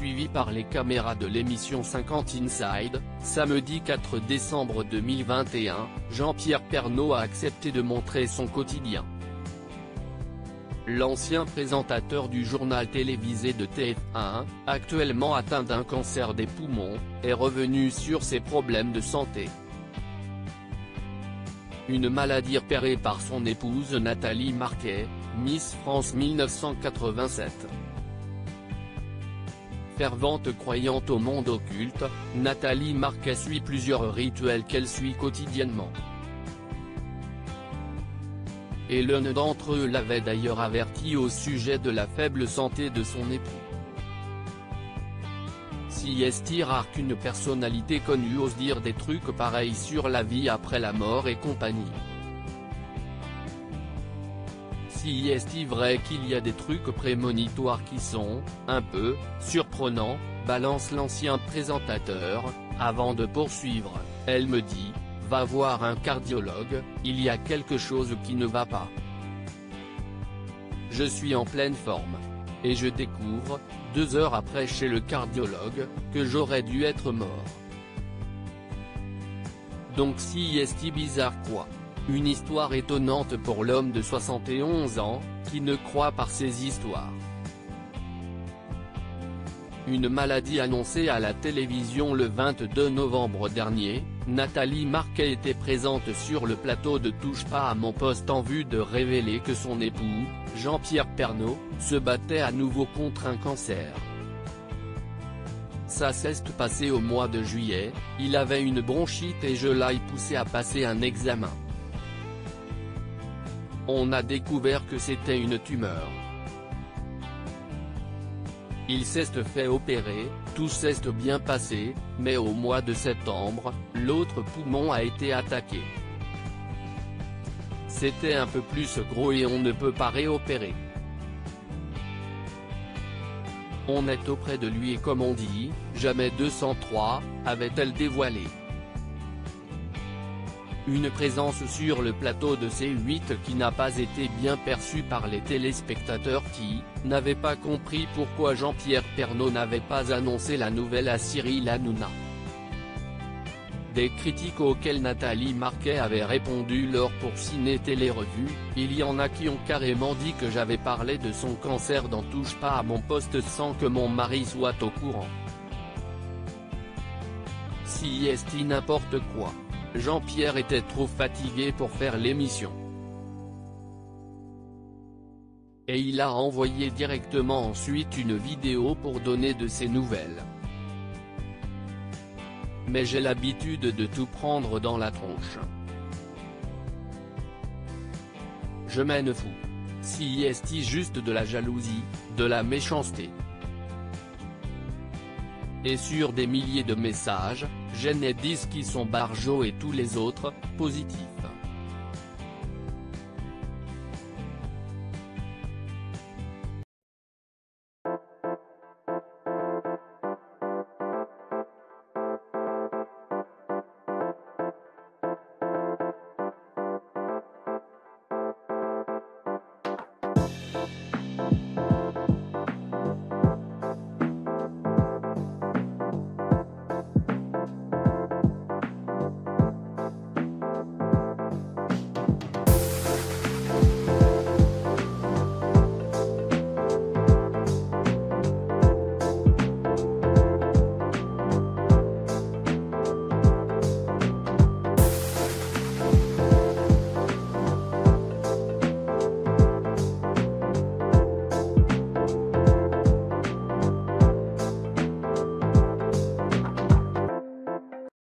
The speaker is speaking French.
suivi par les caméras de l'émission 50 Inside. Samedi 4 décembre 2021, Jean-Pierre Pernaut a accepté de montrer son quotidien. L'ancien présentateur du journal télévisé de TF1, actuellement atteint d'un cancer des poumons, est revenu sur ses problèmes de santé. Une maladie repérée par son épouse Nathalie Marquet, Miss France 1987. Fervente croyante au monde occulte, Nathalie Marquet suit plusieurs rituels qu'elle suit quotidiennement. Et l'un d'entre eux l'avait d'ailleurs averti au sujet de la faible santé de son époux. Si est rare qu'une personnalité connue ose dire des trucs pareils sur la vie après la mort et compagnie. Si est vrai qu'il y a des trucs prémonitoires qui sont, un peu, surprenants, balance l'ancien présentateur, avant de poursuivre, elle me dit, va voir un cardiologue, il y a quelque chose qui ne va pas. Je suis en pleine forme. Et je découvre, 2 heures après chez le cardiologue, que j'aurais dû être mort. Donc si est bizarre quoi. Une histoire étonnante pour l'homme de 71 ans, qui ne croit par ces histoires. Une maladie annoncée à la télévision le 22 novembre dernier, Nathalie Marquet était présente sur le plateau de Touche pas à mon poste en vue de révéler que son époux, Jean-Pierre Pernaut, se battait à nouveau contre un cancer. Ça s'est passé au mois de juillet, il avait une bronchite et je l'ai poussé à passer un examen. On a découvert que c'était une tumeur. Il s'est fait opérer, tout s'est bien passé, mais au mois de septembre, l'autre poumon a été attaqué. C'était un peu plus gros et on ne peut pas réopérer. On est auprès de lui et comme on dit, jamais 203, avait-elle dévoilé. Une présence sur le plateau de C8 qui n'a pas été bien perçue par les téléspectateurs qui n'avaient pas compris pourquoi Jean-Pierre Pernaut n'avait pas annoncé la nouvelle à Cyril Hanouna. Des critiques auxquelles Nathalie Marquet avait répondu lors pour Ciné Télé Revue, il y en a qui ont carrément dit que j'avais parlé de son cancer dans Touche pas à mon poste sans que mon mari soit au courant. Si est n'importe quoi. Jean-Pierre était trop fatigué pour faire l'émission. Et il a envoyé directement ensuite une vidéo pour donner de ses nouvelles. Mais j'ai l'habitude de tout prendre dans la tronche. Je m'en fous. Si est juste de la jalousie, de la méchanceté. Et sur des milliers de messages, j'en ai 10 qui sont barjots et tous les autres, positifs.